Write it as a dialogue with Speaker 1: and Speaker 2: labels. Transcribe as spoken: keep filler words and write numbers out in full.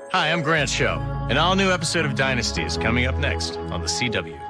Speaker 1: Hi, I'm Grant Show. An all-new episode of Dynasty is coming up next on the C W.